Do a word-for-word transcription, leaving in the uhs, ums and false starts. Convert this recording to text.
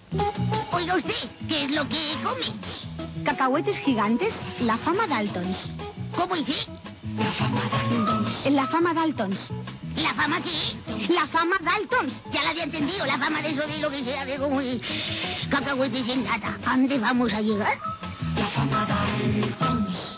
Oiga usted, ¿qué es lo que come? Cacahuetes gigantes, la fama Daltons. ¿Cómo dice? La fama Daltons. La fama Daltons. ¿La fama qué? La fama Daltons. Ya la había entendido, la fama de eso de lo que sea, de como de cacahuetes en lata. ¿A dónde vamos a llegar? La fama Daltons.